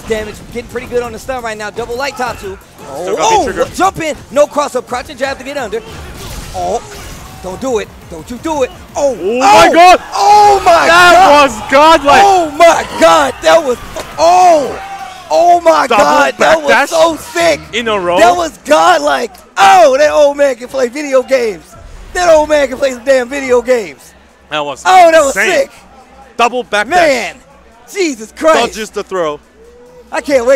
damage. Getting pretty good on the stun right now. Double light Tatsu. Oh, jump in. No cross up. Crouch and jab to get under. Oh, don't do it. Don't you do it. Oh my God. Oh my God. That was godlike. Oh my God. That was, oh my God. That was so sick. In a row. That was godlike. Oh, that old man can play video games. That old man can play some damn video games. That was that was sick. Double backdash. Man, Jesus Christ. Dodges the throw. I can't wait.